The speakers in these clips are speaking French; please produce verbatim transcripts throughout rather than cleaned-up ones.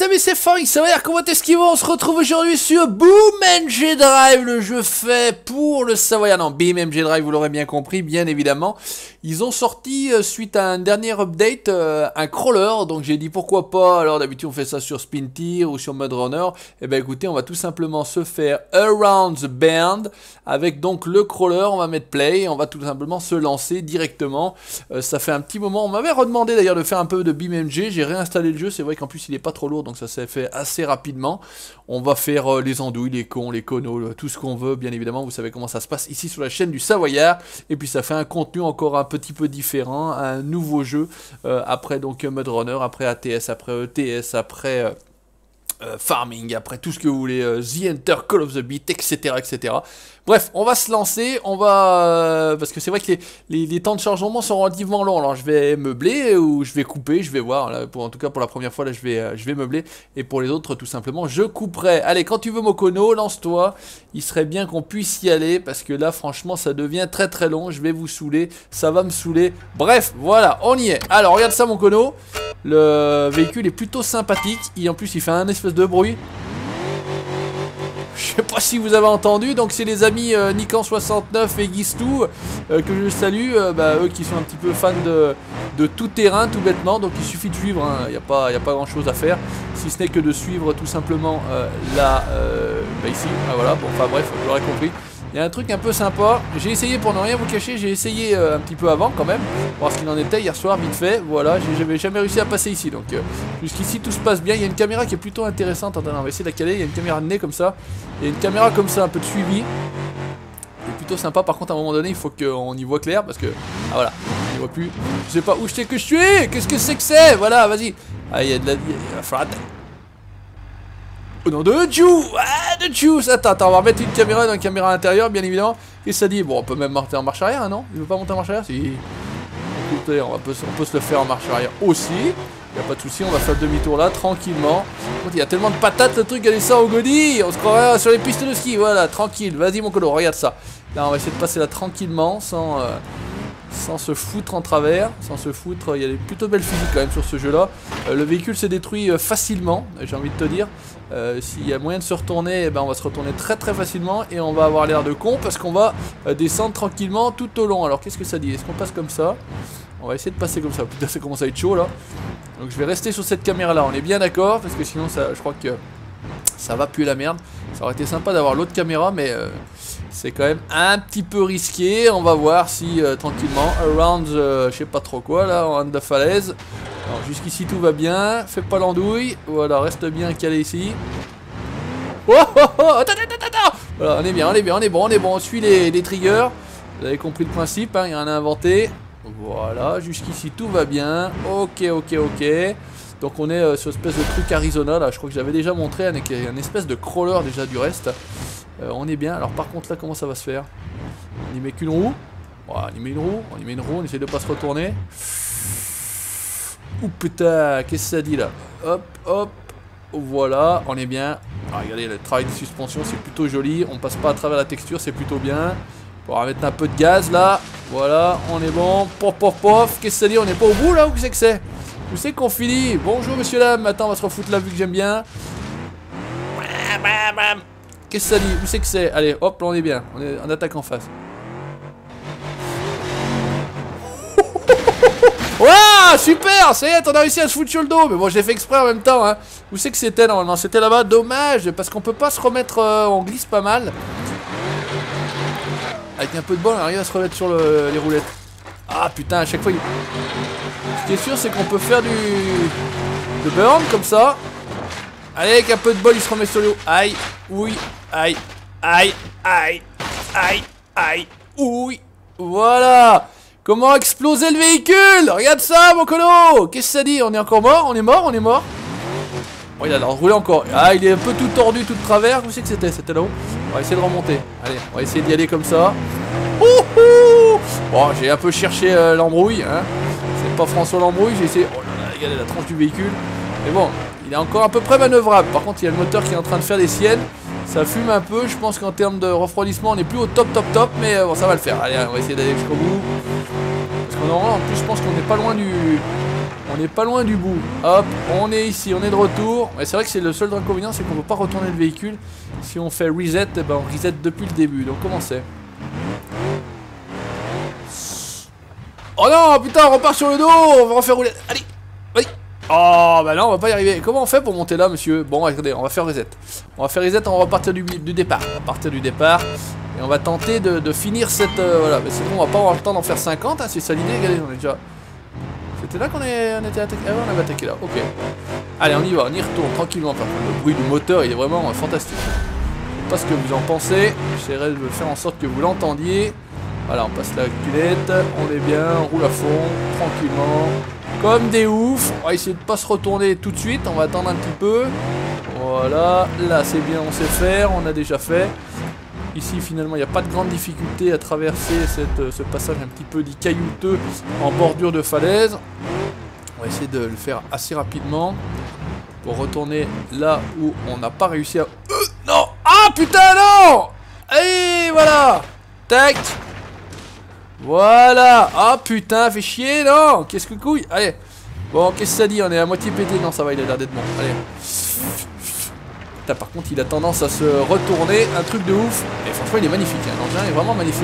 les amis, c'est Franck, ça va dire comment est-ce qu'ils vont? On se retrouve aujourd'hui sur BoomNG Drive, le jeu fait pour le Savoyard. Non, BoomNG Drive, vous l'aurez bien compris, bien évidemment. Ils ont sorti, euh, suite à un dernier update, euh, un crawler, donc j'ai dit pourquoi pas. Alors d'habitude on fait ça sur Spintir ou sur Mud Runner. Et ben écoutez, on va tout simplement se faire Around the Bend, avec donc le crawler, on va mettre play, et on va tout simplement se lancer directement. Euh, ça fait un petit moment, on m'avait redemandé d'ailleurs de faire un peu de BoomNG, j'ai réinstallé le jeu, c'est vrai qu'en plus il est pas trop lourd, donc ça s'est fait assez rapidement. On va faire euh, les andouilles, les cons, les conos, tout ce qu'on veut, bien évidemment, vous savez comment ça se passe ici sur la chaîne du Savoyard. Et puis ça fait un contenu encore un petit peu différent, un nouveau jeu, euh, après donc Mud Runner, après A T S, après E T S, après... Euh, Euh, farming, après tout ce que vous voulez, euh, The Enter, Call of the Beat, et cetera, et cetera. Bref, on va se lancer, on va... Euh, parce que c'est vrai que les, les, les temps de chargement sont relativement longs, alors je vais meubler ou je vais couper, je vais voir, là, pour, en tout cas pour la première fois, là je vais, euh, je vais meubler, et pour les autres, tout simplement, je couperai. Allez, quand tu veux Mokono, lance-toi, il serait bien qu'on puisse y aller, parce que là, franchement, ça devient très très long, je vais vous saouler, ça va me saouler, bref, voilà, on y est. Alors, regarde ça, Mokono, le véhicule est plutôt sympathique, et en plus, il fait un espèce de bruit. Je sais pas si vous avez entendu, donc c'est les amis euh, Nikan soixante-neuf et Gistou euh, que je salue, euh, bah, eux qui sont un petit peu fans de, de tout terrain, tout bêtement, donc il suffit de suivre, il n'y a pas, y a pas grand chose à faire, si ce n'est que de suivre tout simplement euh, là, euh, bah ici, ah, voilà, bon, enfin bref, vous l'aurez compris. Il y a un truc un peu sympa, j'ai essayé pour ne rien vous cacher, j'ai essayé euh, un petit peu avant quand même, voir ce qu'il en était hier soir, vite fait, voilà, j'avais jamais réussi à passer ici, donc euh, jusqu'ici tout se passe bien, il y a une caméra qui est plutôt intéressante, attendez, on va essayer de la caler, il y a une caméra de nez comme ça, il y a une caméra comme ça, un peu de suivi, c'est plutôt sympa, par contre à un moment donné il faut qu'on y voit clair, parce que, ah voilà, on n'y voit plus, je sais pas où je sais que je suis, qu'est-ce que c'est que c'est, voilà, vas-y, ah il y a de la... il va falloir... Au nom de Juice, ah, de Juice. Attends, attends, on va remettre une caméra dans une caméra intérieure, bien évidemment. Et ça dit, bon, on peut même monter en marche arrière, non? Il veut pas monter en marche arrière? Si. Écoutez, on, va, on peut se le faire en marche arrière aussi. Il n'y a pas de souci, on va faire demi-tour là, tranquillement. Il y a tellement de patates, le truc, elle descend au godille. On se croirait sur les pistes de ski, voilà, tranquille. Vas-y, mon colo, regarde ça. Là, on va essayer de passer là tranquillement, sans... Euh... sans se foutre en travers, sans se foutre, il y a des plutôt belles physiques quand même sur ce jeu là. Euh, le véhicule se détruit euh, facilement, j'ai envie de te dire. Euh, S'il y a moyen de se retourner, eh ben, on va se retourner très très facilement et on va avoir l'air de con parce qu'on va euh, descendre tranquillement tout au long. Alors qu'est-ce que ça dit? Est-ce qu'on passe comme ça? On va essayer de passer comme ça, putain ça commence à être chaud là. Donc je vais rester sur cette caméra là, on est bien d'accord, parce que sinon ça, je crois que ça va puer la merde. Ça aurait été sympa d'avoir l'autre caméra, mais euh, c'est quand même un petit peu risqué. On va voir si euh, tranquillement, around, euh, je sais pas trop quoi là, around the falaise. Alors jusqu'ici tout va bien, fais pas l'andouille, voilà, reste bien calé ici. Oh oh oh, attends, attends, attends. Voilà, on est bien, on est bien, on est bon, on est bon, on suit les, les triggers. Vous avez compris le principe, hein, il y en a inventé. Voilà, jusqu'ici tout va bien, ok, ok, ok. Donc on est euh, sur une espèce de truc Arizona là, je crois que j'avais déjà montré avec un espèce de crawler déjà du reste. Euh, on est bien, alors par contre là comment ça va se faire? On y met qu'une roue, voilà, on y met une roue, on y met une roue, on essaie de pas se retourner. Ouh putain, qu'est-ce que ça dit là? Hop, hop, voilà, on est bien. Ah, regardez, le travail de suspension c'est plutôt joli, on passe pas à travers la texture, c'est plutôt bien. On va mettre un peu de gaz là, voilà, on est bon, pof pof pof, qu'est-ce que ça dit? On est pas au bout là ou qu'est-ce que c'est? Où c'est qu'on finit? Bonjour monsieur dame, attends on va se refoutre là vu que j'aime bien. Qu'est-ce que ça dit? Où c'est que c'est? Allez hop là on est bien, on, est, on attaque en face. Waouh super, ça y est on a réussi à se foutre sur le dos. Mais bon j'ai fait exprès en même temps hein. Où c'est que c'était? Non, non c'était là-bas, dommage. Parce qu'on peut pas se remettre, euh, on glisse pas mal. Avec un peu de bol on arrive à se remettre sur le, les roulettes. Ah putain à chaque fois il... Ce qui est sûr c'est qu'on peut faire du... de burn comme ça. Allez avec un peu de bol il se remet sur le haut. Aïe, oui, aïe, aïe, aïe, aïe, aïe, oui. Voilà. Comment exploser le véhicule? Regarde ça mon colo. Qu'est-ce que ça dit? On est encore mort? On est mort? On est mort? Bon il a l'air de rouler encore. Ah il est un peu tout tordu, tout de travers. Où c'est que c'était? C'était là-haut. On va essayer de remonter. Allez, on va essayer d'y aller comme ça. Ouhou. Bon j'ai un peu cherché euh, l'embrouille hein. C'est pas François l'embrouille, j'ai essayé... Oh là là, regardez la tranche du véhicule. Mais bon, il est encore à peu près manœuvrable. Par contre, il y a le moteur qui est en train de faire des siennes. Ça fume un peu. Je pense qu'en termes de refroidissement, on n'est plus au top, top, top. Mais euh, bon, ça va le faire. Allez, on va essayer d'aller jusqu'au bout. Parce qu'on aura... En plus, je pense qu'on n'est pas loin du... On n'est pas loin du bout. Hop, on est ici, on est de retour. Mais c'est vrai que c'est le seul inconvénient, c'est qu'on ne peut pas retourner le véhicule. Si on fait reset, eh ben on reset depuis le début. Donc comment c'est? Oh non, putain, on repart sur le dos. On va refaire rouler. Allez, vas-y. Oh, bah non, on va pas y arriver. Comment on fait pour monter là, monsieur? Bon, regardez, on va faire reset. On va faire reset, on va partir du, du départ. On va partir du départ. Et on va tenter de, de finir cette... Euh, voilà, mais sinon on va pas avoir le temps d'en faire cinquante, hein, c'est ça l'idée, regardez, on est déjà... C'était là qu'on est, on était attaqué. Ah ouais, on avait attaqué là, ok. Allez, on y va, on y retourne tranquillement. Par contre, le bruit du moteur, il est vraiment euh, fantastique. Je sais pas ce que vous en pensez. J'essaierai de faire en sorte que vous l'entendiez. Voilà, on passe la culette, on est bien, on roule à fond, tranquillement. Comme des oufs. On va essayer de pas se retourner tout de suite, on va attendre un petit peu. Voilà, là c'est bien, on sait faire, on a déjà fait. Ici finalement il n'y a pas de grande difficulté à traverser cette, ce passage un petit peu dit caillouteux en bordure de falaise. On va essayer de le faire assez rapidement pour retourner là où on n'a pas réussi à... Euh, non. Ah putain non. Et voilà. Tac. Voilà. Ah putain, fait chier non. Qu'est-ce que couille. Allez. Bon, qu'est-ce que ça dit? On est à moitié pété. Non, ça va, il a l'air d'être bon. Allez. Putain, par contre, il a tendance à se retourner. Un truc de ouf. Et franchement, il est magnifique. Hein. L'engin est vraiment magnifique.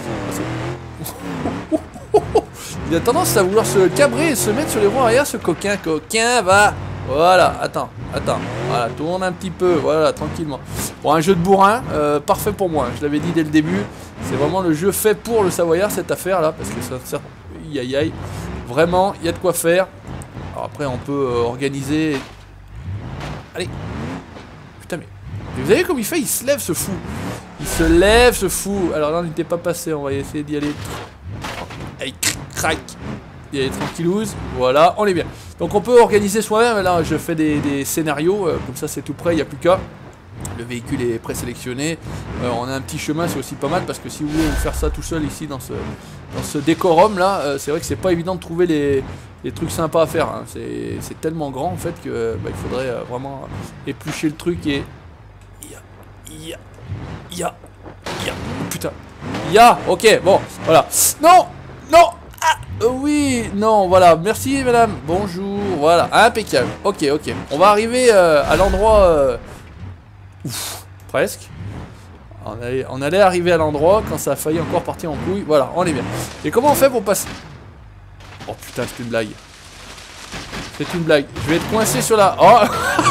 Il a tendance à vouloir se cabrer et se mettre sur les roues arrière, ce coquin. Coquin, va. Voilà, attends, attends. Voilà, tourne un petit peu. Voilà, tranquillement. Bon, un jeu de bourrin. Euh, parfait pour moi. Je l'avais dit dès le début. C'est vraiment le jeu fait pour le Savoyard, cette affaire-là. Parce que ça sert... Aïe, aïe, aïe. Vraiment, il y a de quoi faire. Alors après, on peut euh, organiser... Allez. Putain, mais... mais vous avez comme il fait? Il se lève, ce fou. Il se lève, ce fou. Alors là, on n'était pas passé. On va essayer d'y aller. Allez, crac. Y aller tranquillouse. Voilà, on est bien. Donc on peut organiser soi-même. Là, je fais des, des scénarios. Euh, comme ça, c'est tout prêt. Il n'y a plus qu'à. Le véhicule est présélectionné. Euh, on a un petit chemin, c'est aussi pas mal. Parce que si vous voulez vous faire ça tout seul ici, dans ce, dans ce décorum là, euh, c'est vrai que c'est pas évident de trouver les... des trucs sympas à faire, hein. C'est tellement grand en fait que bah, il faudrait euh, vraiment éplucher le truc et... Ya, ya, ya, ya, putain. Ya, ok, bon, voilà. Non, non, ah, euh, oui, non, voilà, merci madame, bonjour, voilà, impeccable. Ok, ok, on va arriver euh, à l'endroit... Euh... Ouf, presque. On allait, on allait arriver à l'endroit quand ça a failli encore partir en couille. Voilà, on est bien. Et comment on fait pour passer... Oh putain, c'est une blague. C'est une blague. Je vais être coincé sur la... Oh,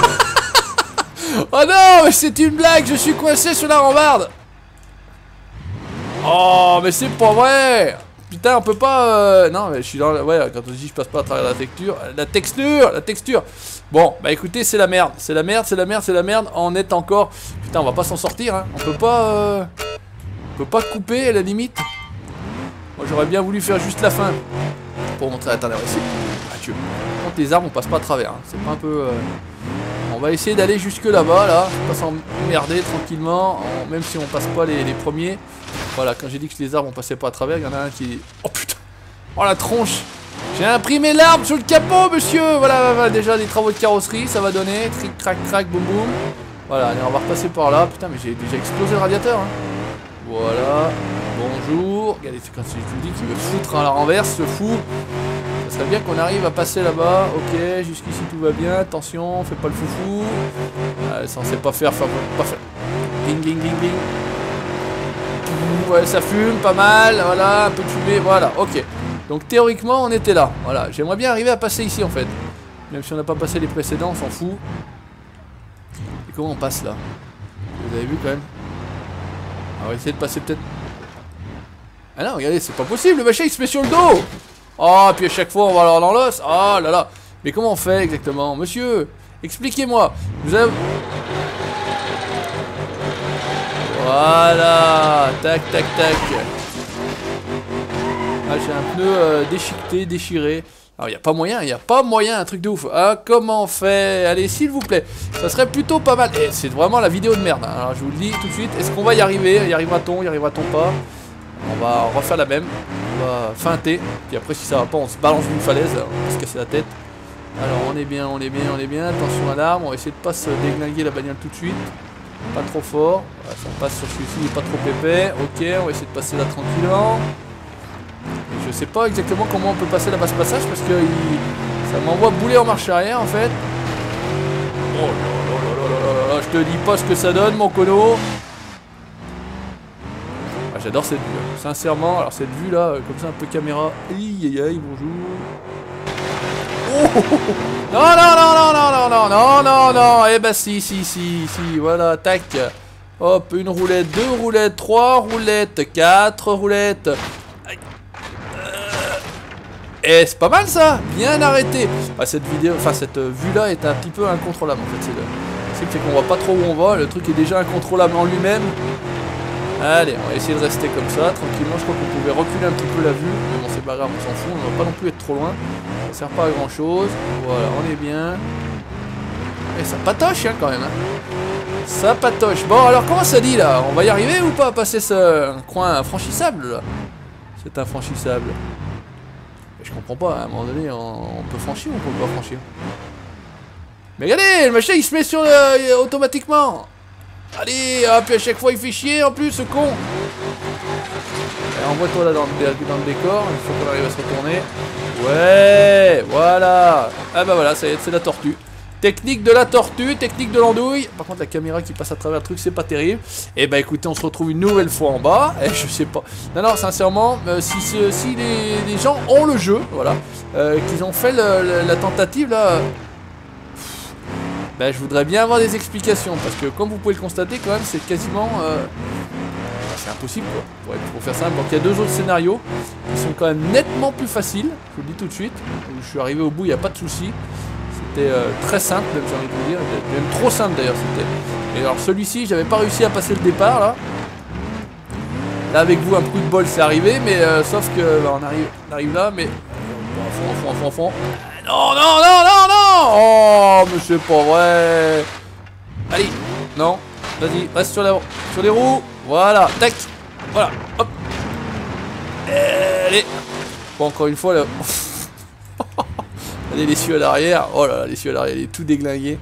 oh non, mais c'est une blague. Je suis coincé sur la rambarde. Oh, mais c'est pas vrai. Putain, on peut pas... Euh... Non, mais je suis dans... La... Ouais, quand on dit je passe pas à travers la texture... La texture La texture Bon, bah écoutez, c'est la merde. C'est la merde, c'est la merde, c'est la merde. On est encore... Putain, on va pas s'en sortir, hein. On peut pas... Euh... On peut pas couper, à la limite. Moi, j'aurais bien voulu faire juste la fin. Pour montrer... Attendez, on va essayer... Ah, tu veux... Par contre, les arbres, on passe pas à travers. Hein. C'est pas un peu... Euh... On va essayer d'aller jusque là-bas, là. Pas s'emmerder tranquillement. On... Même si on passe pas les, les premiers. Voilà, quand j'ai dit que les arbres, on passait pas à travers, il y en a un qui... Oh putain. Oh la tronche. J'ai imprimé l'arbre sur le capot, monsieur. Voilà, voilà, déjà des travaux de carrosserie, ça va donner. Tric, crac, crac, boum, boum. Voilà, allez, on va repasser par là. Putain, mais j'ai déjà explosé le radiateur. Hein. Voilà. Bonjour. Regardez, c'est quand je vous dis qu'il me foutre à la renverse, ce fou. Ça serait bien qu'on arrive à passer là-bas. Ok, jusqu'ici tout va bien. Attention, fais pas le foufou. Euh, censé pas faire, enfin, pas faire. Ding, ding, ding, ding. Ouais, ça fume, pas mal. Voilà, un peu de fumée. Voilà, ok. Donc théoriquement, on était là. Voilà, j'aimerais bien arriver à passer ici en fait. Même si on n'a pas passé les précédents, on s'en fout. Et comment on passe là? Vous avez vu quand même? On va essayer de passer peut-être... Ah non, regardez, c'est pas possible, le machin il se met sur le dos. Oh, puis à chaque fois on va alors dans l'os. Oh là là. Mais comment on fait exactement? Monsieur, expliquez-moi. Vous avez... Voilà. Tac, tac, tac. Ah, j'ai un pneu euh, déchiqueté, déchiré. Alors, il n'y a pas moyen, il n'y a pas moyen, un truc de ouf. Ah, comment on fait? Allez, s'il vous plaît. Ça serait plutôt pas mal. Et c'est vraiment la vidéo de merde. Hein. Alors, je vous le dis tout de suite. Est-ce qu'on va y arriver? Y arrivera-t-on? Y arrivera-t-on pas? On va refaire la même. On va feinter. Puis après, si ça va pas, on se balance d'une falaise. On va se casser la tête. Alors, on est bien, on est bien, on est bien. Attention à l'arme. On va essayer de pas se déglinguer la bagnole tout de suite. Pas trop fort. Voilà, si on passe sur celui-ci, il n'est pas trop épais. Ok, on va essayer de passer là tranquillement. Je sais pas exactement comment on peut passer la basse passage parce que il... Ça m'envoie bouler en marche arrière en fait. Oh là là là là là là, je te dis pas ce que ça donne mon cono. Ah, j'adore cette vue, sincèrement. Alors cette vue là, comme ça un peu caméra. Aïe aïe aïe, bonjour. Oh non non non non non non non non non non. Eh ben si si si si, voilà, tac. Hop, une roulette, deux roulettes, trois roulettes, quatre roulettes. Et c'est pas mal ça, bien arrêté. Ah, cette vidéo, enfin cette vue là est un petit peu incontrôlable en fait. C'est le c'est qu'on voit pas trop où on va, le truc est déjà incontrôlable en lui-même. Allez, on va essayer de rester comme ça, tranquillement. Je crois qu'on pouvait reculer un petit peu la vue, mais bon c'est pas grave, on s'en fout, on va pas non plus être trop loin. Ça sert pas à grand chose. Voilà, on est bien. Et ça patoche hein, quand même. Hein. Ça patoche. Bon alors comment ça dit là? On va y arriver ou pas à passer ce coin infranchissable là? C'est infranchissable. Je comprends pas, à un moment donné, on, on peut franchir ou on peut pas franchir? Mais regardez, le machin il se met sur le... automatiquement. Allez, hop, puis à chaque fois il fait chier en plus, ce con. Envoie-toi là dans le, dans le décor, il faut qu'on arrive à se retourner. Ouais, voilà. Ah bah voilà, c'est la tortue. Technique de la tortue, technique de l'andouille. Par contre la caméra qui passe à travers le truc c'est pas terrible. Et bah écoutez, on se retrouve une nouvelle fois en bas. Et je sais pas. Non non, sincèrement, euh, si, si les, les gens ont le jeu, voilà, euh, qu'ils ont fait le, le, la tentative là, euh, bah je voudrais bien avoir des explications. Parce que comme vous pouvez le constater quand même, c'est quasiment... Euh, c'est impossible quoi, pour, être, pour faire simple. Donc il y a deux autres scénarios qui sont quand même nettement plus faciles. Je vous le dis tout de suite. Je suis arrivé au bout, il n'y a pas de souci. C'était euh, très simple, même j'ai envie de vous dire, même trop simple d'ailleurs c'était. Et alors celui-ci, j'avais pas réussi à passer le départ là. Là avec vous un coup de bol c'est arrivé, mais euh, sauf que bah, on, arrive, on arrive là, mais bon, à fond, à fond, à fond, à fond. Non, non, non, non, non. Oh, mais c'est pas vrai. Allez, non, vas-y, reste sur, la, sur les roues. Voilà, tac, voilà, hop. Allez. Bon, encore une fois là. Regardez l'essieu à l'arrière. Oh là là, l'essieu à l'arrière, il est tout déglingué.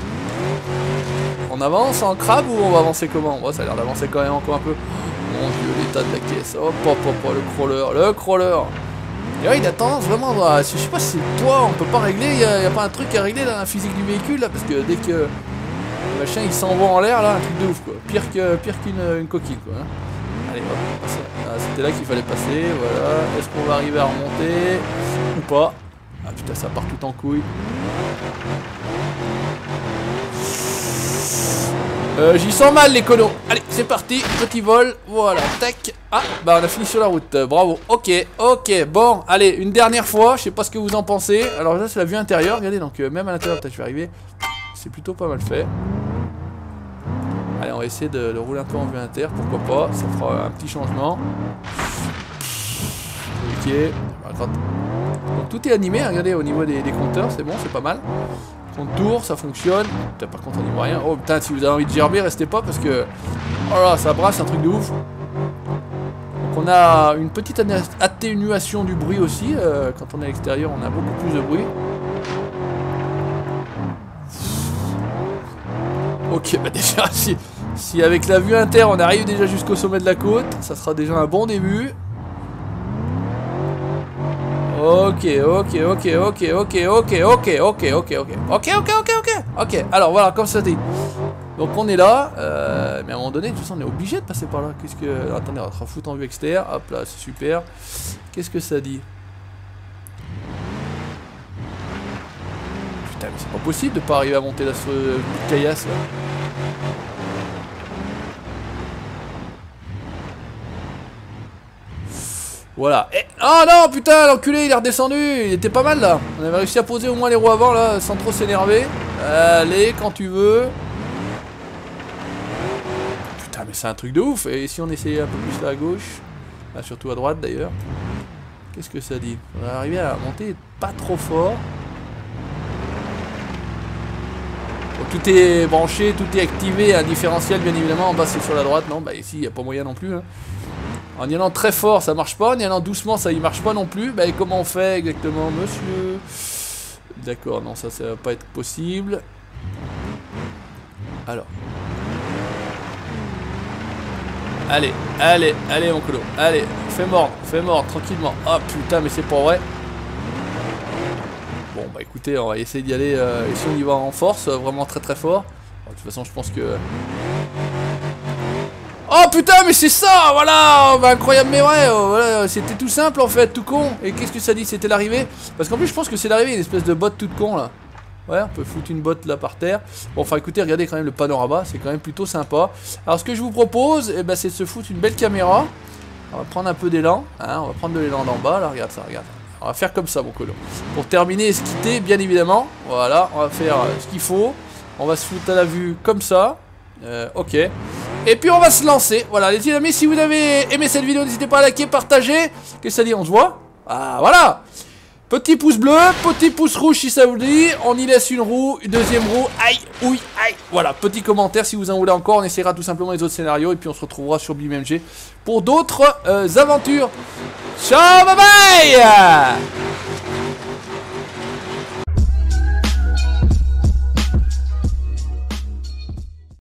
On avance en crabe ou on va avancer comment? Oh, ça a l'air d'avancer quand même encore un peu. Oh, mon dieu, l'état de la caisse. Hop, hop, hop, hop, le crawler, le crawler. Et ouais, il a tendance vraiment à... Je sais pas si c'est toi, on peut pas régler. Il n'y a, a pas un truc à régler dans la physique du véhicule là. Parce que dès que le machin il s'envoie en l'air là, un truc de ouf quoi. Pire que pire qu'une une coquille quoi. Hein. Allez, hop, ah, c'était là qu'il fallait passer. Voilà. Est-ce qu'on va arriver à remonter ou pas? Ah putain, ça part tout en couille. Euh, J'y sens mal les conos. Allez, c'est parti, petit vol. Voilà, tac. Ah, bah on a fini sur la route. Euh, bravo. Ok, ok. Bon, allez, une dernière fois. Je sais pas ce que vous en pensez. Alors là, c'est la vue intérieure. Regardez, donc euh, même à l'intérieur, peut-être je vais arriver. C'est plutôt pas mal fait. Allez, on va essayer de, de rouler un peu en vue inter. Pourquoi pas? Ça fera un petit changement. Ok. Donc tout est animé, hein, regardez au niveau des, des compteurs, c'est bon, c'est pas mal. Contour, ça fonctionne. Putain, par contre on n'y voit rien. Oh putain, si vous avez envie de gerber, restez pas parce que... Oh là, ça brasse, un truc de ouf. Donc on a une petite atténuation du bruit aussi. Euh, quand on est à l'extérieur, on a beaucoup plus de bruit. Ok, bah déjà, si, si avec la vue inter, on arrive déjà jusqu'au sommet de la côte, ça sera déjà un bon début. Ok, ok, ok, ok, ok, ok, ok, ok, ok, ok, ok, ok, ok, ok, ok, alors voilà, comme ça dit. Donc on est là, euh, mais à un moment donné, de toute façon, on est obligé de passer par là. Qu'est-ce que... Attendez, on va se foutre en vue externe, hop là, c'est super. Qu'est-ce que ça dit? Putain, mais c'est pas possible de pas arriver à monter là sur le caillasse là. Voilà. Et... Oh non, putain, l'enculé, il est redescendu. Il était pas mal là. On avait réussi à poser au moins les roues avant là, sans trop s'énerver. Allez, quand tu veux. Putain, mais c'est un truc de ouf. Et si on essayait un peu plus là à gauche, là, surtout à droite d'ailleurs. Qu'est-ce que ça dit? On va arriver à monter pas trop fort. Bon, tout est branché, tout est activé. Un différentiel, bien évidemment. En bas, c'est sur la droite. Non, bah ici, il n'y a pas moyen non plus. Hein. En y allant très fort, ça marche pas. En y allant doucement, ça y marche pas non plus. Bah, et comment on fait exactement, monsieur? D'accord, non, ça, ça va pas être possible. Alors. Allez, allez, allez, mon colo. Allez, fais mordre, fais mordre, tranquillement. Oh putain, mais c'est pas vrai. Bon, bah écoutez, on va essayer d'y aller, euh, et si on y va en force, euh, vraiment très très fort. Bon, de toute façon, je pense que... Oh putain, mais c'est ça, voilà, bah, incroyable, mais ouais, oh, voilà, c'était tout simple en fait, tout con. Et qu'est-ce que ça dit, c'était l'arrivée? Parce qu'en plus, je pense que c'est l'arrivée, une espèce de botte toute con là. Ouais, on peut foutre une botte là par terre. Bon, enfin écoutez, regardez quand même le panorama, c'est quand même plutôt sympa. Alors ce que je vous propose, eh ben, c'est de se foutre une belle caméra. On va prendre un peu d'élan, hein, on va prendre de l'élan d'en bas, là, regarde ça, regarde. On va faire comme ça, mon colo. Pour terminer et se quitter, bien évidemment. Voilà, on va faire euh, ce qu'il faut. On va se foutre à la vue comme ça. Euh, ok. Et puis on va se lancer. Voilà, les amis, si vous avez aimé cette vidéo, n'hésitez pas à liker, partager. Qu'est-ce que ça dit, on se voit? Ah, voilà. Petit pouce bleu, petit pouce rouge si ça vous dit. On y laisse une roue, une deuxième roue. Aïe, oui, aïe. Voilà, petit commentaire si vous en voulez encore. On essaiera tout simplement les autres scénarios. Et puis on se retrouvera sur BeamMG pour d'autres euh, aventures. Ciao, bye bye.